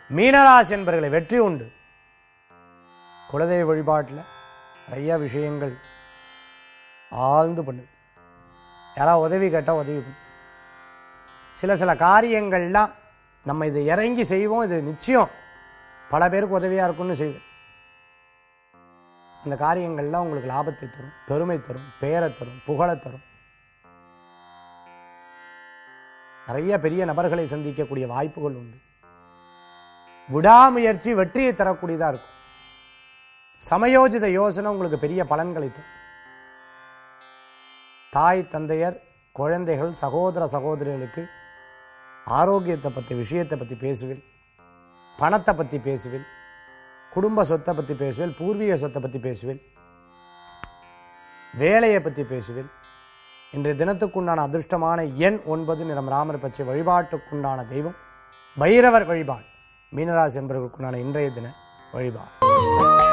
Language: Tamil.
மீனராசி என்பவர்களை வெற்றி உண்டு. குலதெய்வ வழிபாட்டில் நிறைய விஷயங்கள் ஆழ்ந்து பண்ணுது. யாராவது உதவி கேட்டால் உதவி பண்ணு. சில காரியங்கள்லாம் நம்ம இதை இறங்கி செய்வோம், இது நிச்சயம் பல பேருக்கு உதவியாக இருக்கும்னு செய்வோம். அந்த காரியங்கள்லாம் உங்களுக்கு லாபத்தை தரும், பெருமை தரும், பெயரை தரும், புகழை தரும். நிறைய பெரிய நபர்களை சந்திக்கக்கூடிய வாய்ப்புகள் உண்டு. விடாமுயற்சி வெற்றியை தரக்கூடியதாக இருக்கும். சமயோஜித யோசனை உங்களுக்கு பெரிய பலன்களை தரும். தாய் தந்தையர் குழந்தைகள் சகோதர சகோதரிகளுக்கு ஆரோக்கியத்தை பற்றி விஷயத்தை பற்றி பேசுவேன், பணத்தை பற்றி பேசுவேன், குடும்ப சொத்தை பற்றி பேசுவேன், பூர்வீக சொத்தை பற்றி பேசுவேன், வேலையை பற்றி பேசுவேன். இன்றைய தினத்துக்குண்டான அதிர்ஷ்டமான எண் 9, நிறம் ராமர் பச்சை. வழிபாட்டுக்குண்டான தெய்வம் பைரவர் வழிபாடு. மீனராசி என்பவர்களுக்குண்டான இன்றைய தின வழிபாடு.